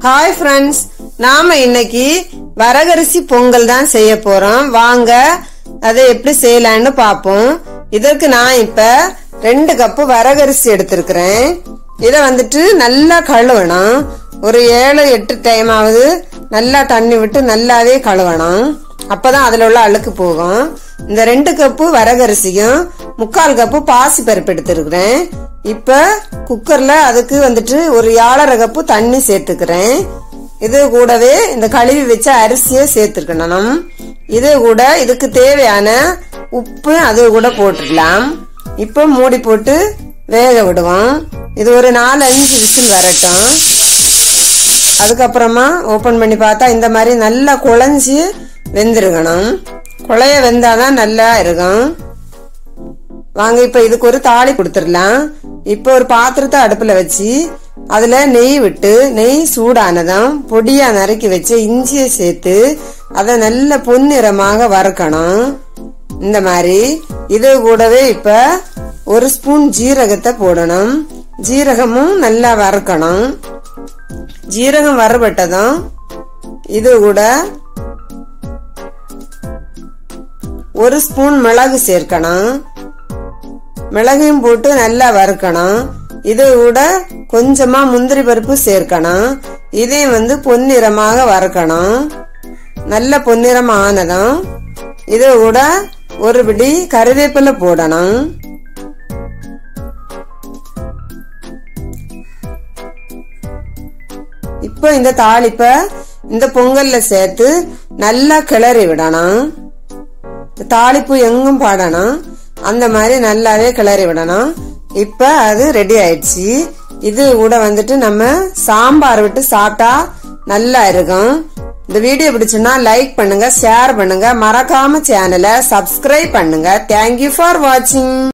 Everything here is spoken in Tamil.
ஹாய் ஃப்ரெண்ட்ஸ், நாம இன்னைக்கு வரகரிசி பொங்கல் தான் செய்ய போறோம். வாங்க அதை எப்படி செய்யலான்னு பாப்போம். இதற்கு நான் இப்ப 2 கப்பு வரகரிசி எடுத்திருக்கிறேன். இத வந்துட்டு நல்லா கழுவணும். ஒரு 7-8 டைம் ஆகுது நல்லா தண்ணி விட்டு நல்லாவே கழுவணும். அப்பதான் அதுல உள்ள அழுக்கு போகும். இந்த 2 கப்பு வரகரிசியும் 3/4 கப்பு பாசி பருப்பு எடுத்திருக்கிறேன். இப்ப குக்கர்ல அதுக்கு வந்துட்டு ஒரு 1/2 கப்பு தண்ணி சேர்த்துக்கிறேன். இது கூடவே இந்த கழுவி வச்ச அரிசியை சேர்த்துக்கணும். இது கூட இதுக்கு தேவையான உப்பு அது கூட போட்டுடலாம். இப்ப மூடி போட்டு வேக விடுவோம். இது ஒரு 4-5 விசில் வரட்டும். அதுக்கப்புறமா ஓபன் பண்ணி பார்த்தா இந்த மாதிரி நல்லா குழஞ்சி வெந்திருக்கணும். குழைய வெந்தாதான் நல்லா இருக்கும். வாங்க இப்ப இதுக்கு ஒரு தாளி கொடுத்துடலாம். இப்ப ஒரு பாத்திரத்தை அடுப்புல வச்சு அதுல நெய் விட்டு, நெய் சூடானதும் பொடியா நறுக்கி வச்சு இஞ்சியை சேர்த்து அதை நல்ல பொன்னிறமாக வறுக்கணும். இந்த மாதிரி இது கூடவே இப்ப 1 ஸ்பூன் ஜீரகத்தை போடணும். ஜீரகமும் நல்லா வறுக்கணும். ஜீரகம் வறுபட்டதும் இது கூட 1 ஸ்பூன் மிளகு சேர்க்கணும். மிளகையும் போட்டு நல்லா வறுக்கணும். இது கூட கொஞ்சமா முந்திரி பருப்பு சேர்க்கணும். இதையும் பொன்னிறமாக வறுக்கணும். நல்ல பொன்னிறம் ஆனதும் இது கூட ஒரு பிடி கறிவேப்பிலை போடணும். இப்ப இந்த தாளிப்ப இந்த பொங்கல்ல சேர்த்து நல்லா கிளறி விடணும். தாளிப்பு எங்கும் பாடணும். அந்த மாதிரி நல்லாவே கிளறி விடணும். இப்ப அது ரெடி ஆயிடுச்சு. இது கூட நம்ம சாம்பார் விட்டு சாப்பிட்டா நல்லா இருக்கும். இந்த வீடியோ பிடிச்சுன்னா லைக் பண்ணுங்க, ஷேர் பண்ணுங்க, மறக்காம சேனலை சப்ஸ்கிரைப் பண்ணுங்க. தேங்க்யூ ஃபார் வாட்சிங்.